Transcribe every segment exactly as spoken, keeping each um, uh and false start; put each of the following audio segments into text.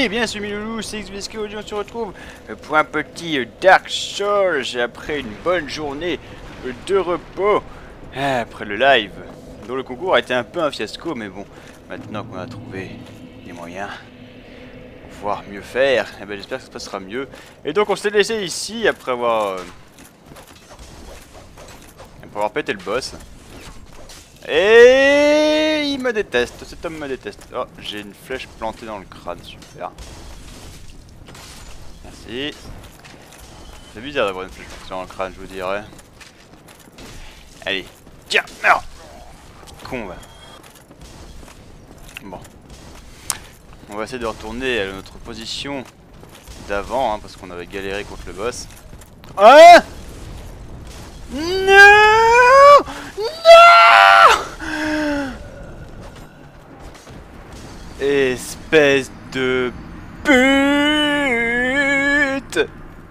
Eh bien, c'est Miloulou, c'est X V S K, aujourd'hui on se retrouve pour un petit Dark Souls après une bonne journée de repos après le live, dont le concours a été un peu un fiasco, mais bon, maintenant qu'on a trouvé les moyens pour pouvoir mieux faire, eh ben, j'espère que ça se passera mieux. Et donc on s'est laissé ici après avoir, euh, après avoir pété le boss. Et il me déteste, cet homme me déteste. Oh, j'ai une flèche plantée dans le crâne, super. Merci. C'est bizarre d'avoir une flèche plantée dans le crâne, je vous dirais. Allez, tiens, meurs. Con, va. Bon. On va essayer de retourner à notre position d'avant, hein, parce qu'on avait galéré contre le boss. Hein? Non! Non! Espèce de pute!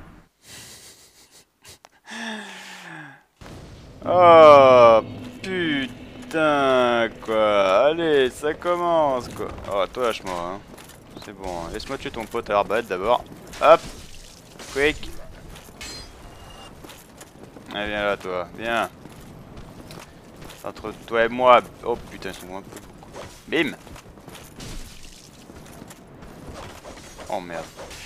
Oh putain quoi! Allez, ça commence quoi! Oh, toi lâche-moi, hein. C'est bon, hein. Laisse-moi tuer ton pote à l'arbalète d'abord. Hop! Quick! Allez, viens là, toi, viens! Entre toi et moi. Oh putain, ils sont un peu beaucoup. Bim! Oh merde.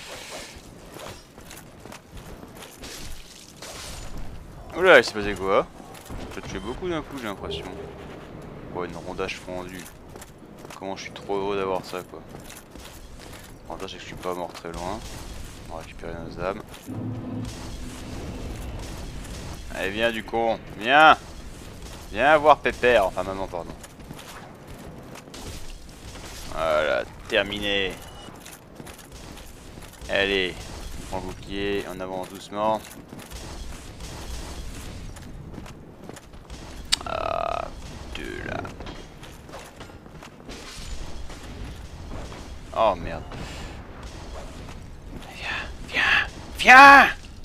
Oula, il s'est passé quoi? J'ai tué beaucoup d'un coup, j'ai l'impression. Oh, une rondage fondue. Comment je suis trop heureux d'avoir ça, quoi. L'avantage c'est que je suis pas mort très loin. On va récupérer nos âmes. Allez, viens du con, viens! Viens voir Pépère, enfin maman, pardon. Voilà, terminé. Allez, on prend le bouclier, on avance doucement. Ah, deux là. Oh merde. Viens, viens, viens!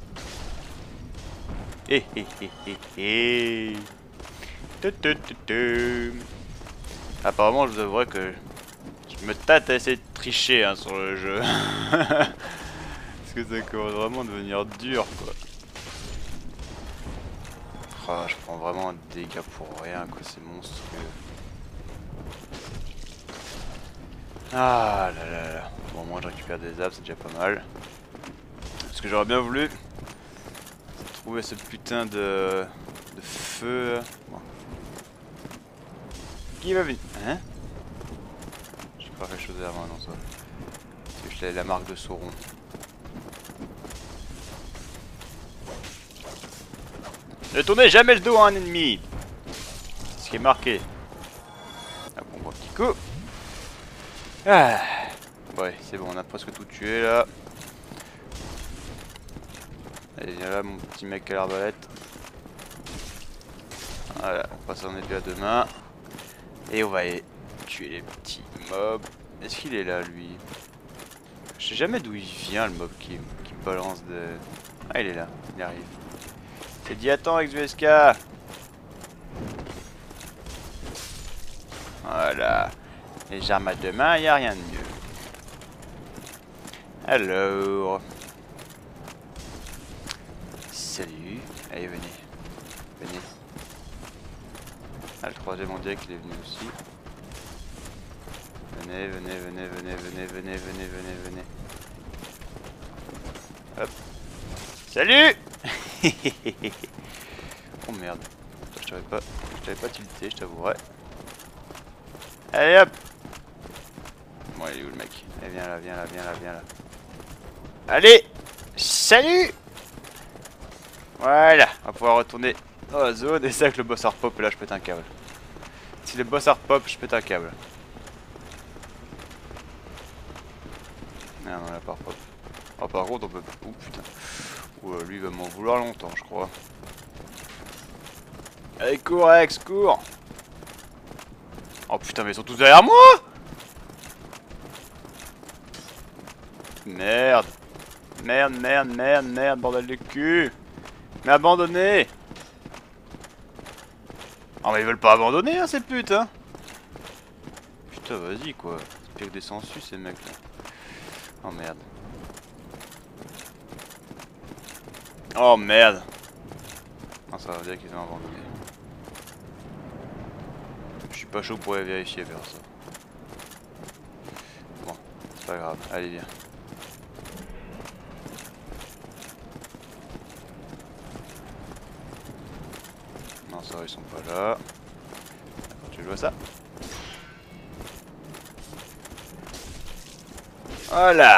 Hé hé hé hé hé. Apparemment, je vous avouerai que je me tâte à essayer de tricher, hein, sur le jeu. Parce que ça commence vraiment à devenir dur, quoi. Oh, je prends vraiment un dégât pour rien, quoi, c'est monstrueux. Ah là là là. Bon, moi je récupère des âmes, c'est déjà pas mal. Ce que j'aurais bien voulu, c'est trouver ce putain de, de feu. Bon. Qui va venir? Hein? J'ai pas fait chose avant, non, ça. C'est juste la, la marque de Sauron. Ne tournez jamais le dos à un ennemi! C'est ce qui est marqué. Ah bon, bon petit coup. Ah. Ouais, c'est bon, on a presque tout tué là. Allez, viens là, mon petit mec à l'arbalète. Voilà, on passe en épée à deux mains. Et on va aller tuer les petits mobs. Est-ce qu'il est là, lui? Je sais jamais d'où il vient, le mob qui, qui balance de... Ah, il est là, il arrive. C'est dit, attends, X V S K. Voilà. Les armes à deux mains, il n'y a rien de mieux. Alors... Salut. Allez, venez. Venez. Ah, le troisième, on dirait qu'il est venu aussi. Venez, venez, venez, venez, venez, venez, venez, venez, venez. Hop. Salut. Oh merde. Je t'avais pas, je t'avais pas tilté, je t'avouerai. Allez hop. Bon, il est où le mec? Allez, viens là, viens là, viens là, viens là. Allez. Salut. Voilà, on va pouvoir retourner dans la zone. Et c'est avec le boss hard pop, là je pète un câble. Si le boss hard pop, je pète un câble. Non, non, là par pop. Oh, par contre, on peut. Oh putain. Ouh, lui il va m'en vouloir longtemps, je crois. Allez, cours, Rex, cours. Oh putain, mais ils sont tous derrière moi. Merde. Merde, merde, merde, merde, bordel de cul. Mais abandonnez. Oh mais ils veulent pas abandonner, hein, ces putes, hein. Putain, vas-y, quoi. C'est pire que des sangsues, ces mecs, là. Oh merde. Oh merde. Non, ça veut dire qu'ils ont abandonné. Je suis pas chaud pour aller vérifier vers ça. Bon, c'est pas grave. Allez, viens. Non, ça ils sont pas là. D'accord, tu vois ça? Voilà.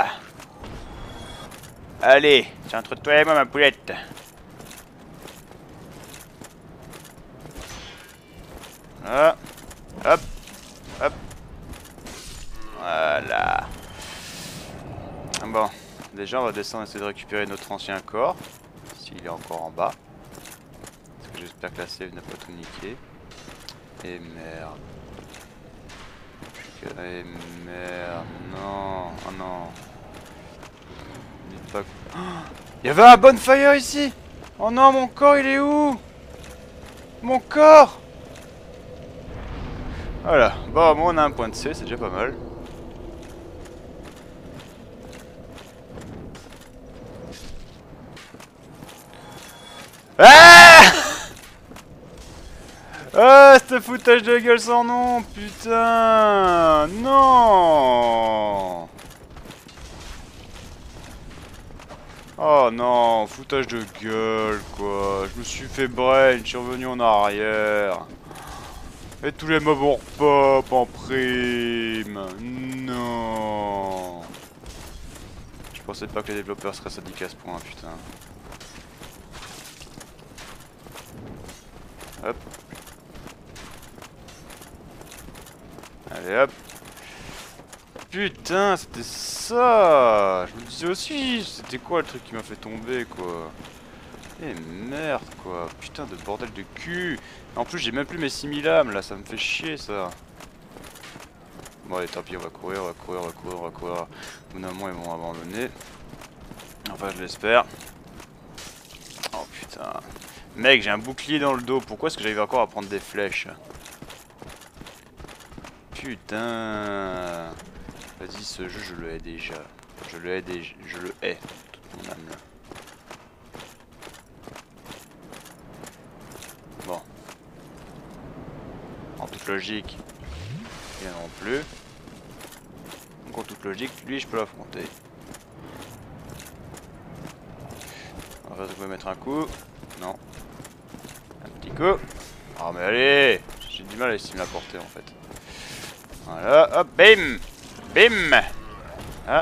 Allez, c'est entre toi et moi, ma poulette. Ah. Hop. Hop. Voilà. Bon. Déjà, on va descendre et essayer de récupérer notre ancien corps. S'il est encore en bas. Parce que j'espère que la save n'a pas tout niqué. Et merde. Et merde. Non. Oh non. Dites pas que... Oh, il y avait un bonfire ici. Oh non, mon corps, il est où? Mon corps. Voilà. Bon, moi on a un point de C, c'est déjà pas mal. Ah! Ah, ce foutage de gueule sans nom, putain! Non! Oh non, foutage de gueule, quoi. Je me suis fait brain, je suis revenu en arrière. Et tous les mobs ont repop en prime. Non. Je pensais pas que les développeurs seraient sadiques à ce point, putain. Hop. Allez hop. Putain, c'était ça. Je me disais aussi, c'était quoi le truc qui m'a fait tomber, quoi. Eh merde, quoi. Putain de bordel de cul. En plus, j'ai même plus mes six mille âmes, là, ça me fait chier, ça. Bon, allez, tant pis, on va courir, on va courir, on va courir, on va courir. Au bout d'un moment, ils vont abandonner. Enfin, je l'espère. Oh putain. Mec, j'ai un bouclier dans le dos. Pourquoi est-ce que j'arrive encore à prendre des flèches? Putain. Vas-y, ce jeu, je le hais déjà. Je le hais déjà. Je le hais. Toute mon âme là. Bon. En toute logique. Bien non plus. Donc en toute logique, lui, je peux l'affronter. On va se mettre un coup. Non. Un petit coup. Oh mais allez. J'ai du mal à estimer la portée en fait. Voilà, hop, bim. Bim. Ah.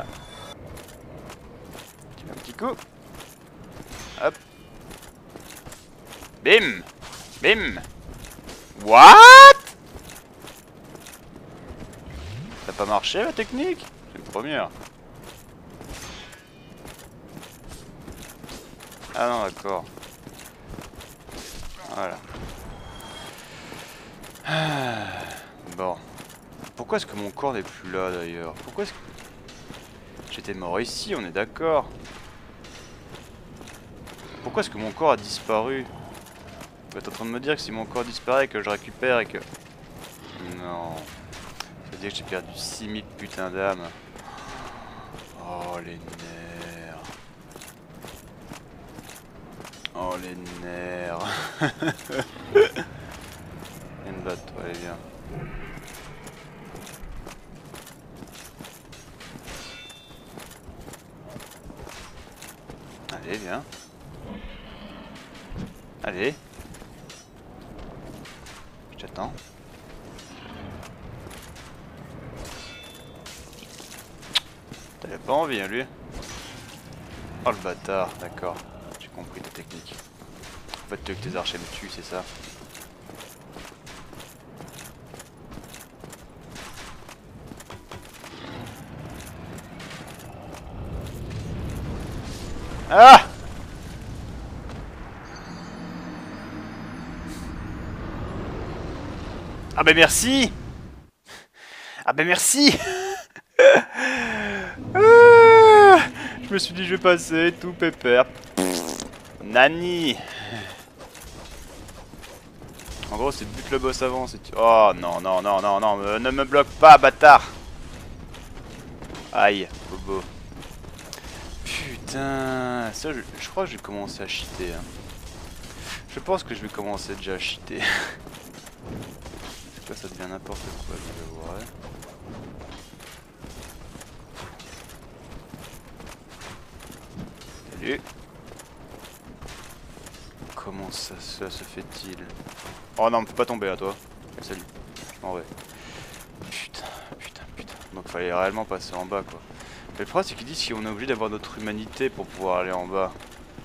Tu mets un petit coup. Hop. Bim. Bim. What? Ça n'a pas marché la technique? C'est une première. Ah non, d'accord. Voilà. Ah, bon. Pourquoi est-ce que mon corps n'est plus là d'ailleurs? Pourquoi est-ce que... J'étais mort ici, on est d'accord. Pourquoi est-ce que mon corps a disparu? Vous êtes en train de me dire que si mon corps disparaît, que je récupère et que... Non. Ça veut dire que j'ai perdu six mille putains d'âmes. Oh les nerfs. Oh les nerfs. Viens de battre toi, allez viens. Allez viens. Allez. Je t'attends. T'avais pas envie hein lui. Oh le bâtard, d'accord. J'ai compris ta technique. En fait tu veux que tes archers me tuent, c'est ça? Ah! Ah ben merci! Ah ben merci! Ah, je me suis dit je vais passer tout pépère. Nani! En gros c'est bute le boss avant. Tu... Oh non non non non non, ne me bloque pas bâtard! Aïe, bobo. putain, ça je, je crois que je vais commencer à cheater. Hein. Je pense que je vais commencer déjà à cheater. Là ça devient n'importe quoi, je vais voir. Salut. Comment ça, ça se fait-il? Oh non, on peut pas tomber là toi. Salut. Je m'en vais. Putain, putain, putain. Donc fallait réellement passer en bas quoi. Mais le problème c'est qu'ils disent qu'on est obligé d'avoir notre humanité pour pouvoir aller en bas.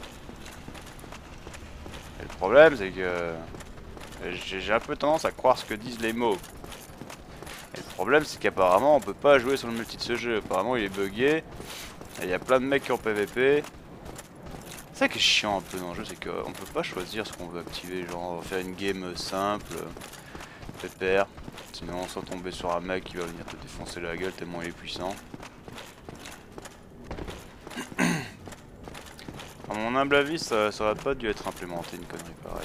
Et le problème c'est que j'ai un peu tendance à croire ce que disent les mots. Et le problème c'est qu'apparemment on peut pas jouer sur le multi de ce jeu. Apparemment il est bugué. Et il y a plein de mecs qui ont P V P. C'est ça qui est chiant un peu dans le jeu, c'est qu'on peut pas choisir ce qu'on veut activer. Genre on va faire une game simple, pépère. Sinon sans tomber sur un mec qui va venir te défoncer la gueule tellement il est puissant. À mon humble avis, ça, ça aurait pas dû être implémenté une connerie pareille.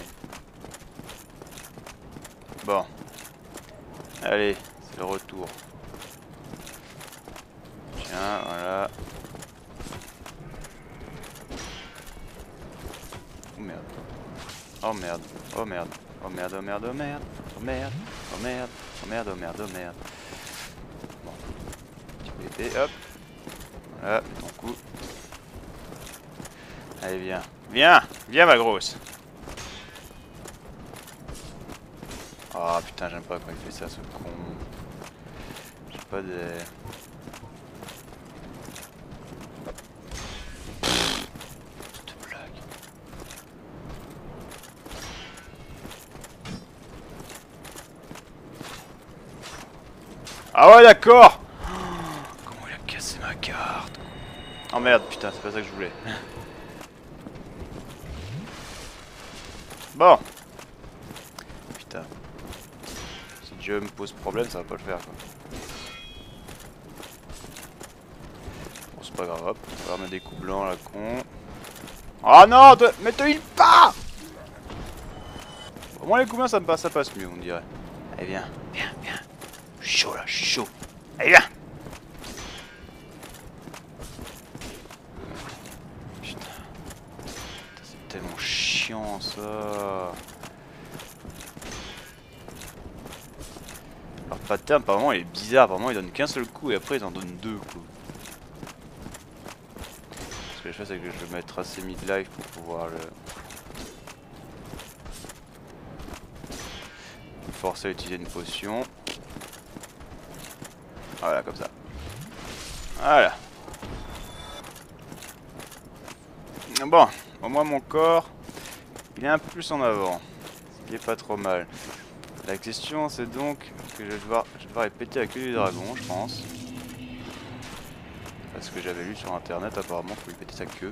Bon. Allez, c'est le retour. Tiens, voilà. Oh merde. Oh merde. Oh merde. Oh merde, oh merde, oh merde. Oh merde. Oh merde. Oh merde, oh merde, oh merde. Bon. Petit P P, hop. Voilà, ton coup. Allez, viens. Viens. Viens, ma grosse. Ah oh, putain, j'aime pas quand il fait ça, ce con. J'ai pas de... Cette blague. Ah ouais, d'accord. Comment il a cassé ma carte? Oh merde, putain, c'est pas ça que je voulais. Bon. Putain. Si Dieu me pose problème, ça va pas le faire quoi. Bon, c'est pas grave, hop. On va mettre des coups blancs là, con. Oh non, te... mais te heal pas. Au moins les coups blancs, ça me passe, ça passe mieux, on dirait. Allez, viens, viens, viens. Je suis chaud là, je suis chaud. Allez, viens. Putain. C'est tellement chiant ça. Alors pattern apparemment il est bizarre, apparemment il donne qu'un seul coup et après il en donne deux quoi. Ce que je fais c'est que je vais mettre assez mid-life pour pouvoir le... me forcer à utiliser une potion. Voilà comme ça. Voilà. Bon, au moins mon corps il est un peu plus en avant. Ce qui est pas trop mal. La question c'est donc que je vais devoir, je vais devoir répéter la queue du dragon, je pense. Parce que j'avais lu sur internet apparemment qu'il faut lui péter sa queue.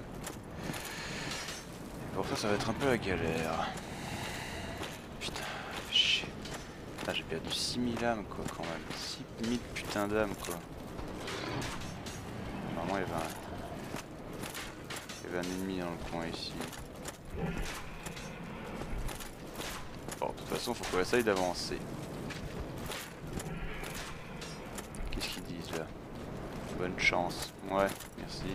Et pour ça ça va être un peu la galère. Putain, chier. Putain j'ai perdu six mille âmes quoi quand même. six mille putain d'âmes quoi. Normalement il y avait un... il y avait un ennemi dans le coin ici. Bon, de toute façon, faut qu'on essaye d'avancer. Qu'est-ce qu'ils disent là? Bonne chance. Ouais, merci.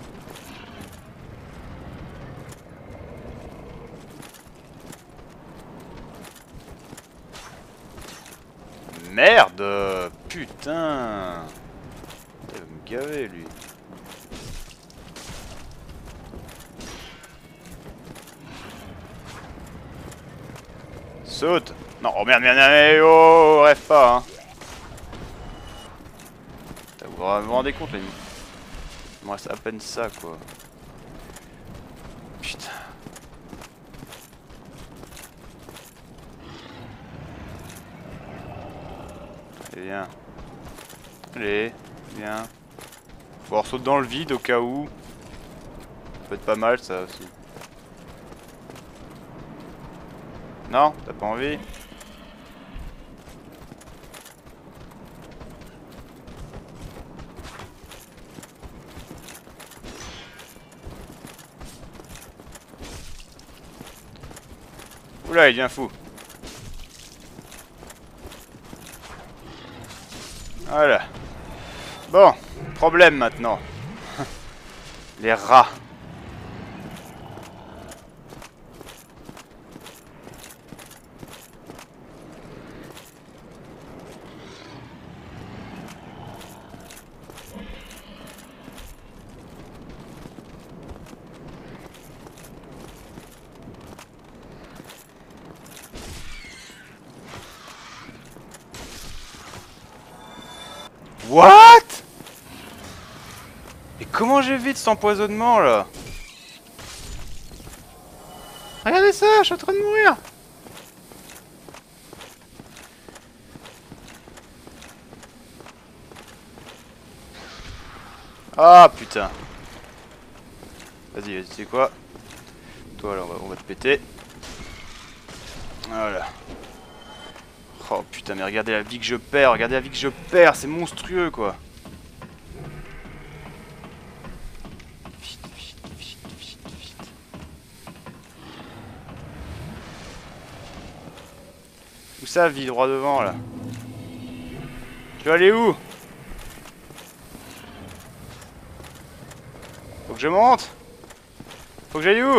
Merde! Putain! Il va me gaver lui. Saute! Non, oh merde, merde, merde, oh, rêve pas, hein! Putain, vous vous rendez compte, les... il me reste à peine ça, quoi. Putain. Allez, viens. Allez, viens. Faut avoir saute dans le vide au cas où. Ça peut être pas mal, ça aussi. Non, t'as pas envie? Oula, il devient fou. Voilà. Bon, problème maintenant. Les rats. What? Et comment j'évite cet empoisonnement là? Regardez ça, je suis en train de mourir. Ah putain. Vas-y, vas-y, c'est quoi? Toi là, on va, on va te péter. Voilà. Oh putain, mais regardez la vie que je perds, regardez la vie que je perds, c'est monstrueux quoi. Vite, vite, vite, vite, vite. Où ça, vie droit devant là? Tu vas aller où? Faut que je monte? Faut que j'aille où?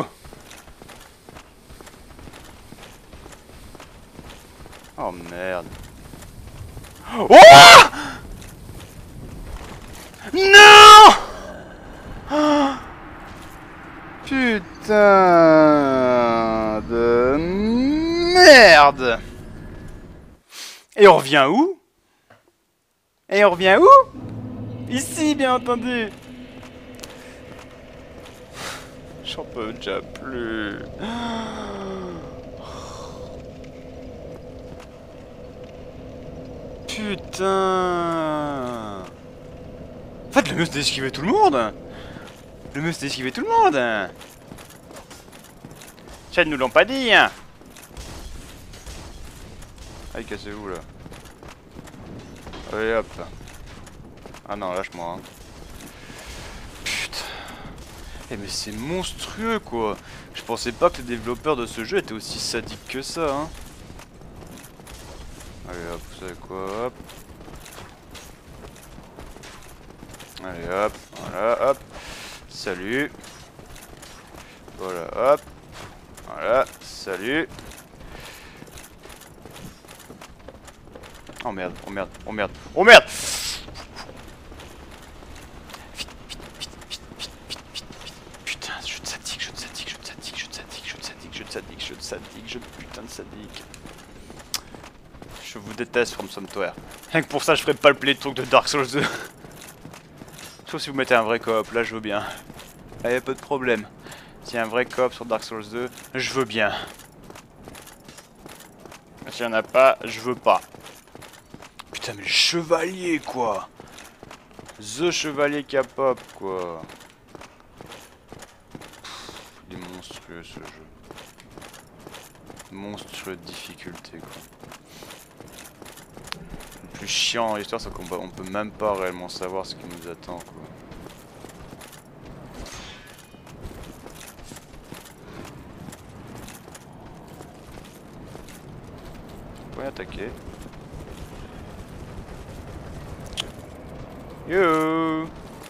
Oh merde. Oh! Non! Putain de merde! Et on revient où? Et on revient où? Ici, bien entendu! J'en peux déjà plus. Putain. En fait, le mieux c'était d'esquiver tout le monde. Le mieux c'était d'esquiver tout le monde. Ça, ils nous l'ont pas dit. Hein. Ah, il cassez où là? Allez hop. Ah non, lâche-moi. Hein. Putain. Eh mais c'est monstrueux quoi. Je pensais pas que les développeurs de ce jeu étaient aussi sadiques que ça. Hein. Allez hop, vous savez quoi, hop. Allez hop, voilà, hop. Salut. Voilà, hop. Voilà, salut. Oh merde, oh merde, oh merde, oh merde. Vite, vite, vite, vite, vite, vite, vite, vite. Putain, jeu de sadique, jeu de sadique, jeu de sadique, jeu de sadique, jeu de sadique, jeu de sadique, jeu de sadique, jeu de putain de sadique. Je vous déteste From Software. Rien que pour ça, je ferai pas le playthrough de Dark Souls deux. Sauf si vous mettez un vrai coop, là je veux bien. Là y'a pas de problème. S'il y a un vrai coop sur Dark Souls deux, je veux bien. S'il y en a pas, je veux pas. Putain mais le chevalier quoi. The chevalier K-pop quoi. Pff, il est monstrueux ce jeu. Monstrueux de difficulté quoi. Le plus chiant dans l'histoire c'est qu'on on peut même pas réellement savoir ce qui nous attend quoi. On peut attaquer. Yo.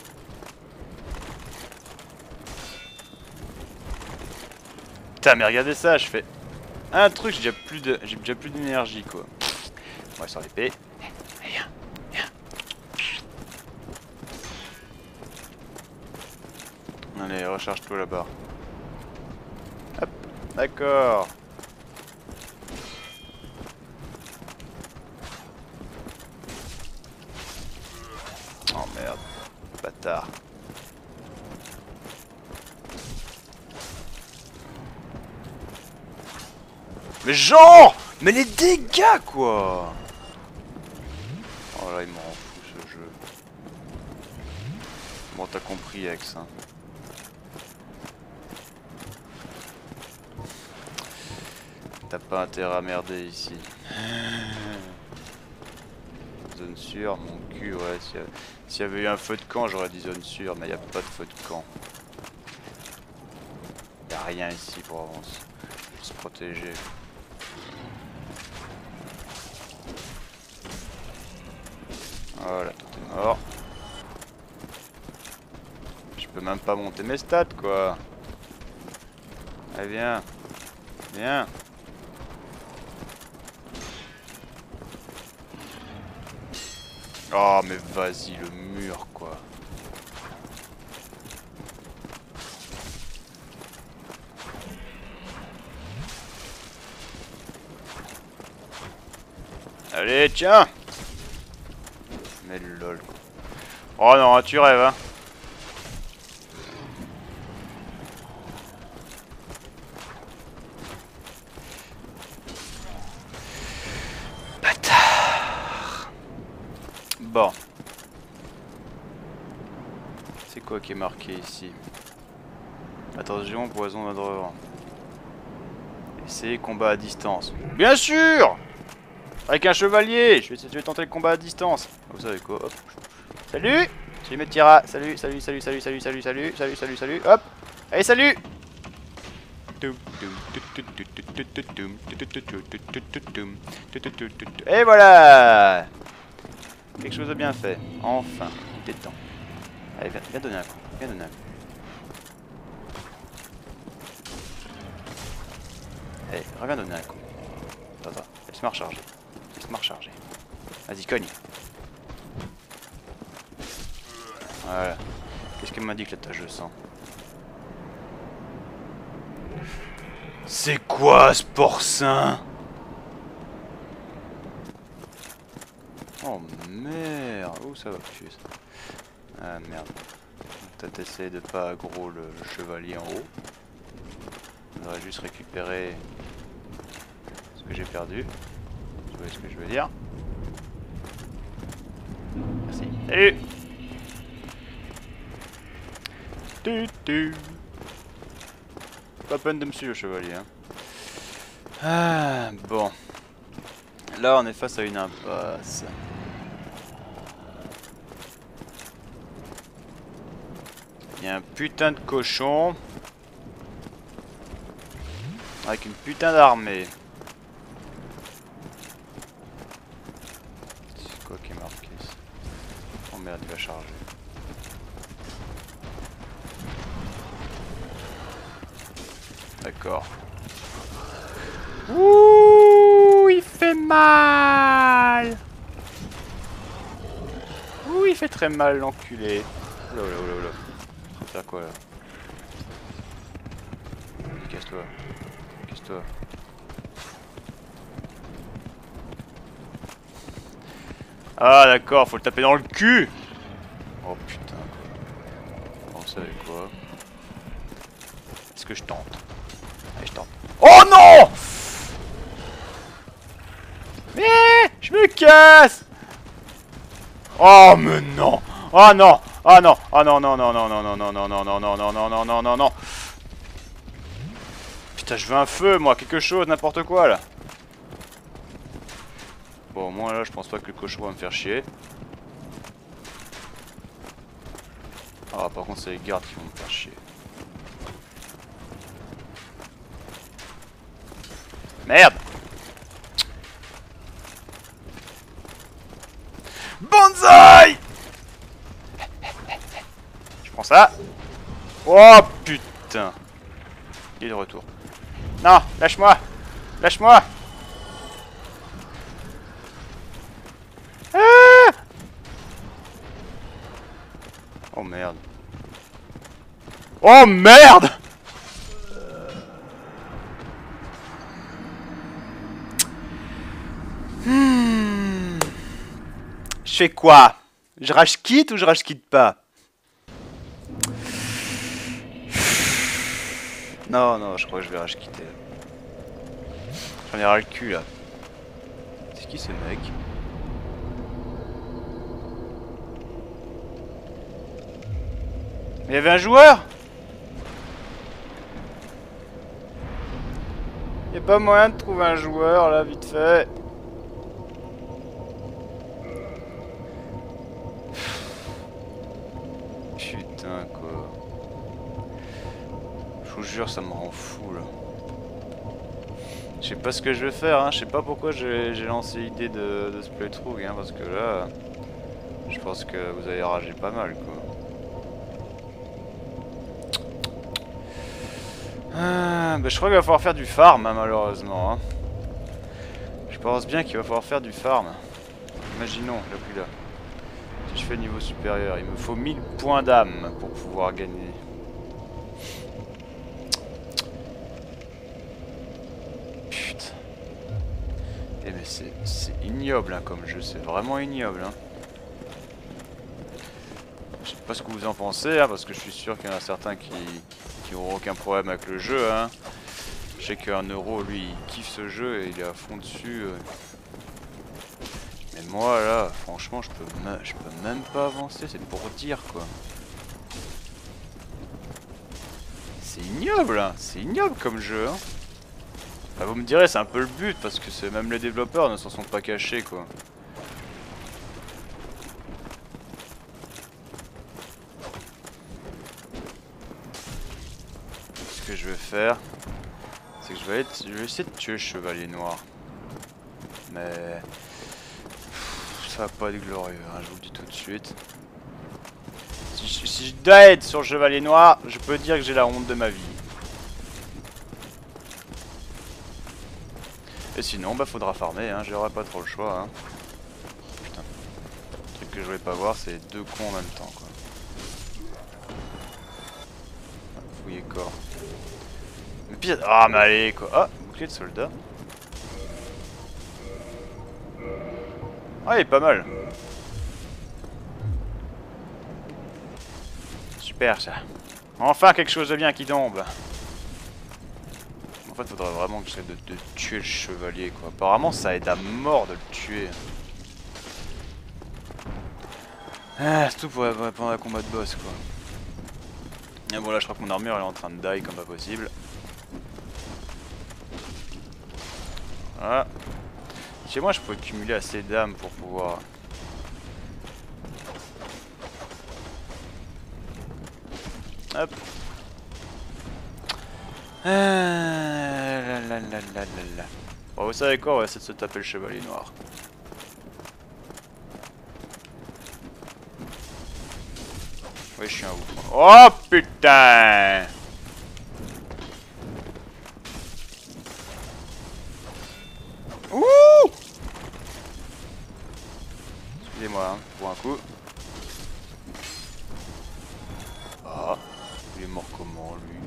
Putain mais regardez ça, je fais un truc, j'ai déjà plus de j'ai déjà plus d'énergie quoi. On va sur l'épée. Viens, viens. Allez, recharge-toi là-bas. Hop, d'accord. Oh merde, bâtard. Mais genre, mais les dégâts quoi. Oh là il m'en fout ce jeu. Bon t'as compris Ex hein. T'as pas intérêt à merder ici. Zone sûre, mon cul ouais. S'il y, y avait eu un feu de camp j'aurais dit zone sûre mais y a pas de feu de camp. Y a rien ici pour avancer. Pour se protéger. Voilà, tout est mort. Je peux même pas monter mes stats quoi. Allez viens. Viens. Oh mais vas-y le mur quoi. Allez tiens. Mais lol quoi. Oh non, tu rêves, hein. Bâtard. Bon. C'est quoi qui est marqué ici? Attention, poison d'adrevant. Essayez combat à distance. Bien sûr! Avec un chevalier! Je vais, je vais tenter le combat à distance. Vous savez quoi? Hop. Salut! Salut mes petits rats! Salut, salut, salut, salut, salut, salut, salut, salut, salut, salut, hop! Allez, salut! Et voilà! Quelque chose de bien fait. Enfin, il est temps. Allez, viens, viens donner un coup. Viens donner un coup. Allez, reviens donner un coup. Attends, attends. Laisse-moi recharger. Laisse-moi recharger. Vas-y, cogne. Voilà. Qu'est-ce qu'elle m'a dit que la tâche de sang? C'est quoi ce porcin? Oh merde. Où ça va tuer ça? Ah merde. Peut-être essayer de pas aggro le, le chevalier en haut. On aurait juste récupéré ce que j'ai perdu. Vous voyez ce que je veux dire? Merci. Salut! Tu, tu. Pas peine de me suivre le chevalier. Hein. Ah, bon. Là on est face à une impasse. Il y a un putain de cochon. Avec une putain d'armée. C'est quoi qui est marqué ici? Oh merde, il va charger. D'accord. Ouh, il fait mal. Ouh, il fait très mal l'enculé. Oula oula oula oula. Faire quoi là? Casse-toi. Casse-toi. Ah d'accord, faut le taper dans le cul. Oh putain quoi. Bon, vous savez quoi? Est-ce que je tente? Allez, je tente. Oh non! Mais je me casse! Oh mais non! Oh non! Oh non! Oh non non non non non non non non non non non non non non non non non. Putain, je veux un feu moi, quelque chose, n'importe quoi là. Bon, moi là, je pense pas que le cochon va me faire chier. Ah, par contre, c'est les gardes qui vont me faire chier. Merde! Banzai! Je prends ça. Oh putain! Il est de retour. Non, lâche-moi! Lâche-moi! Ah! Oh merde. Oh merde! Hmm. Je fais quoi? Je rage quitte ou je rage quitte pas? Non, non, je crois que je vais rage quitter. J'en ai ras le cul là. C'est qui ce mec? Mais il y avait un joueur? Y'a pas moyen de trouver un joueur là, vite fait. Putain quoi. Je vous jure, ça me rend fou là. Je sais pas ce que je vais faire, hein. Je sais pas pourquoi j'ai lancé l'idée de, de ce playthrough, hein, parce que là, je pense que vous allez rager pas mal quoi. Ah, bah je crois qu'il va falloir faire du farm hein, malheureusement. Hein. Je pense bien qu'il va falloir faire du farm. Imaginons, là plus là. Si je fais le niveau supérieur, il me faut mille points d'âme pour pouvoir gagner. Putain. Eh mais c'est ignoble hein, comme jeu, c'est vraiment ignoble. Hein. sais pas ce que vous en pensez, hein, parce que je suis sûr qu'il y en a certains qui, qui auront aucun problème avec le jeu. Hein. Je sais qu'un euro, lui, il kiffe ce jeu et il est à fond dessus. Euh. Mais moi, là, franchement, je peux, je peux même pas avancer, c'est pour dire, quoi. C'est ignoble, hein. C'est ignoble comme jeu. Hein. Bah, vous me direz, c'est un peu le but, parce que même les développeurs ne s'en sont pas cachés, quoi. Ce que je vais faire, c'est que je vais, être, je vais essayer de tuer le chevalier noir. Mais pff, ça va pas être glorieux, hein, je vous le dis tout de suite. Si je, si je dois être sur le chevalier noir, je peux dire que j'ai la honte de ma vie. Et sinon, bah faudra farmer, hein, j'aurai pas trop le choix. Hein. Putain. Le truc que je voulais pas voir, c'est deux cons en même temps, quoi. Fouiller corps. Mais pire. Ah, mais allez, quoi. Ah, bouclier de soldat. Ah, il est pas mal. Super, ça. Enfin, quelque chose de bien qui tombe. En fait, il faudrait vraiment que j'essaie de, de tuer le chevalier, quoi. Apparemment, ça aide à mort de le tuer. Ah, c'est tout pour pendant un combat de boss, quoi. Et bon, là, je crois que mon armure elle est en train de die comme pas possible. Voilà. Chez moi, je peux cumuler assez d'âmes pour pouvoir. Hop. Ah, là, là, là, là, là. Bon, vous savez quoi, on va essayer de se taper le chevalier noir. Oui, je suis un ouf. Oh putain! Ouh! Excusez-moi, hein, pour un coup. Ah, il est mort comment, lui?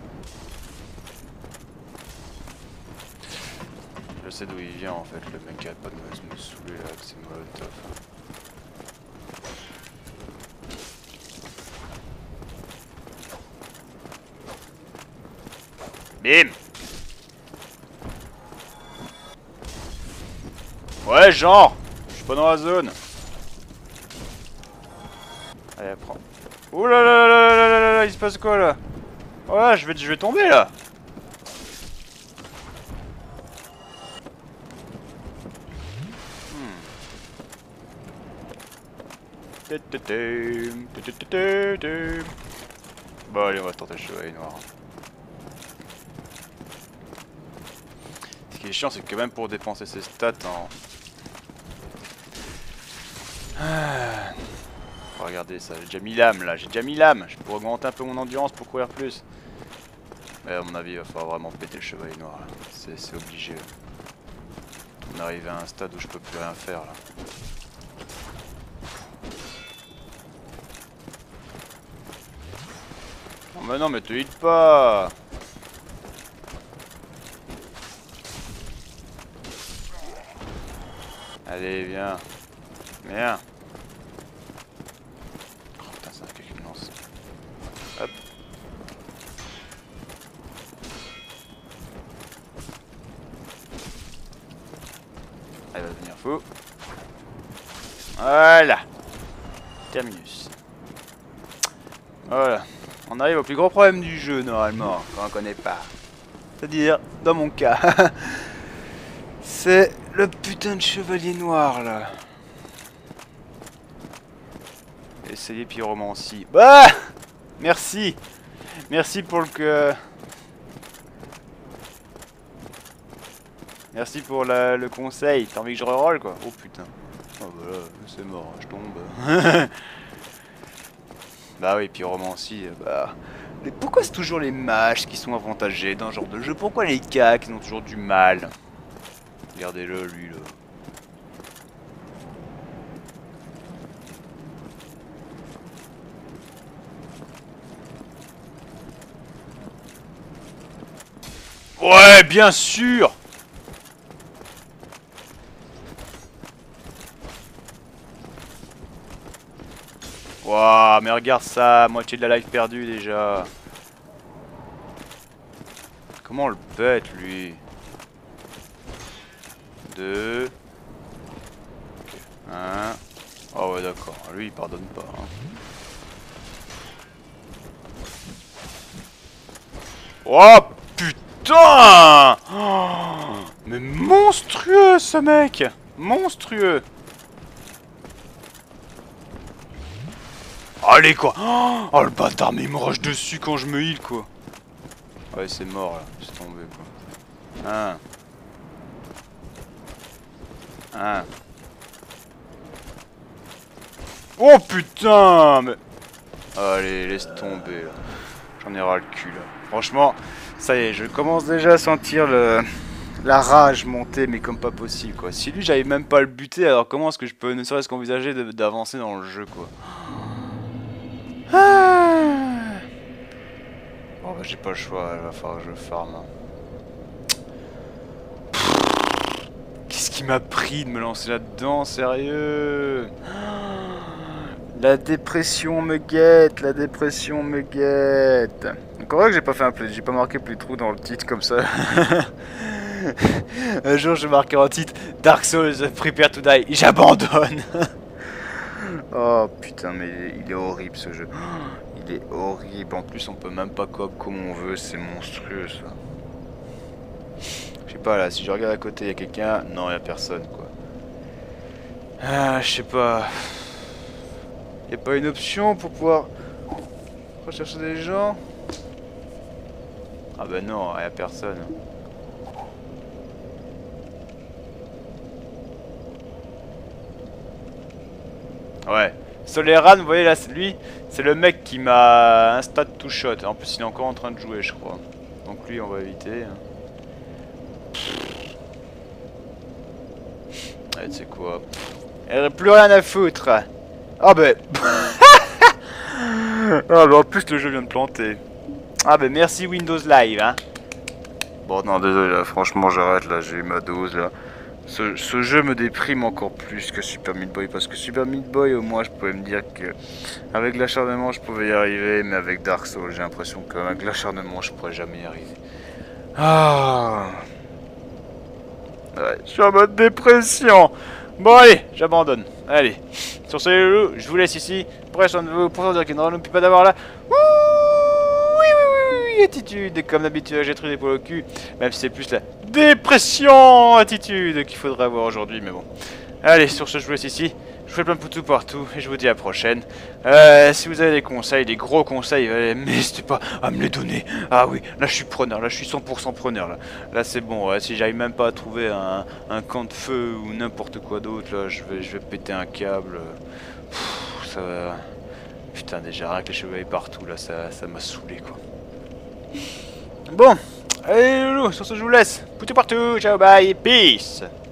Je sais d'où il vient en fait, le mec arrête pas de me, me saouler là avec ses molotovs. Bim! Ouais, genre! Je suis pas dans la zone! Allez, prends. Ouh là là là là là là là là, il se passe quoi là? Ouais, je vais, je vais tomber là! Bon allez, on va tenter le chevalier noir. Ce qui est chiant, c'est que même pour dépenser ses stats en... Ah. Regardez ça, j'ai déjà mis l'âme là, j'ai déjà mis l'âme. Je peux augmenter un peu mon endurance pour courir plus. Mais à mon avis, il va falloir vraiment péter le chevalier noir. C'est obligé. On arrive à un stade où je peux plus rien faire là. Oh mais non mais te hit pas. Allez viens. Viens. Oh putain c'est un quelqu'un qui me lance. Hop. Elle va devenir fou. Voilà. Terminus. Voilà. On arrive au plus gros problème du jeu normalement, quand on connaît pas. C'est-à-dire, dans mon cas, c'est le putain de chevalier noir là. Essayez pyromancie. Bah merci. Merci pour le que. Merci pour la, le conseil. T'as envie que je reroll quoi? Oh putain. Oh voilà, c'est mort, je tombe. Bah oui, pyromancie, bah... Mais pourquoi c'est toujours les mages qui sont avantagés dans ce genre de jeu? Pourquoi les cas qui ont toujours du mal? Regardez-le, lui, là. Ouais, bien sûr! Waouh! Ah, mais regarde ça, moitié de la life perdue déjà. Comment on le pète, lui? Deux. Ok. Un. Oh ouais, d'accord. Lui, il pardonne pas. Hein. Oh putain! Oh, mais monstrueux, ce mec! Monstrueux! Allez, quoi! Oh, le bâtard, mais il me rush dessus quand je me heal, quoi. Ouais, c'est mort, là. C'est tombé, quoi. Un. Un. Oh putain, mais... Allez, laisse tomber, là. J'en ai ras le cul, là. Franchement, ça y est, je commence déjà à sentir le... la rage monter, mais comme pas possible, quoi. Si lui, j'arrive même pas à le buter, alors comment est-ce que je peux ne serait-ce qu'envisager d'avancer dans le jeu, quoi. Ah. Bon, bah, j'ai pas le choix, il va falloir que je farm. Hein. Qu'est-ce qui m'a pris de me lancer là-dedans, sérieux? La dépression me guette, la dépression me guette. Encore vrai que j'ai pas fait un play, j'ai pas marqué plus de trous dans le titre comme ça. Un jour je marqué en titre Dark Souls, prepare to die, j'abandonne. Oh putain, mais il est horrible ce jeu. Il est horrible, en plus on peut même pas coop comme on veut, c'est monstrueux ça. Je sais pas là, si je regarde à côté, il y a quelqu'un, non il y a personne quoi. Ah, je sais pas. Y a pas une option pour pouvoir rechercher des gens? Ah bah non, y a personne. Ouais. Soleran, vous voyez là, c'est lui, c'est le mec qui m'a insta two shot. En plus, il est encore en train de jouer, je crois. Donc lui, on va éviter. Allez, tu sais quoi? Il n'y a plus rien à foutre. Ah bah... ah bah en plus le jeu vient de planter. Ah bah merci Windows Live hein. Bon non désolé là, franchement j'arrête là, j'ai eu ma dose là. Ce, ce jeu me déprime encore plus que Super Meat Boy parce que Super Meat Boy au moins je pouvais me dire que avec l'acharnement je pouvais y arriver, mais avec Dark Souls j'ai l'impression qu'avec l'acharnement je pourrais jamais y arriver. Ah ouais, je suis en mode dépression. Bon allez, j'abandonne. Allez, sur ce loup, je vous laisse ici. Prenez soin de vous, pour dire qu'il n'oublie pas d'avoir la... Oui, oui, oui, oui, attitude. Comme d'habitude, j'ai trop des poils au cul. Même si c'est plus la dépression attitude qu'il faudrait avoir aujourd'hui, mais bon. Allez, sur ce, je vous laisse ici. Je vous fais plein de poutous partout et je vous dis à la prochaine. Euh, si vous avez des conseils, des gros conseils, euh, n'hésitez pas à me les donner. Ah oui, là je suis preneur, là je suis cent pour cent preneur. Là, là c'est bon, ouais, si j'arrive même pas à trouver un, un camp de feu ou n'importe quoi d'autre, là je vais, je vais péter un câble. Pff, ça va... Putain, déjà rien que les cheveux partout, là ça ça m'a saoulé quoi. Bon, allez loulou, sur ce je vous laisse. Poutou partout, ciao, bye, peace.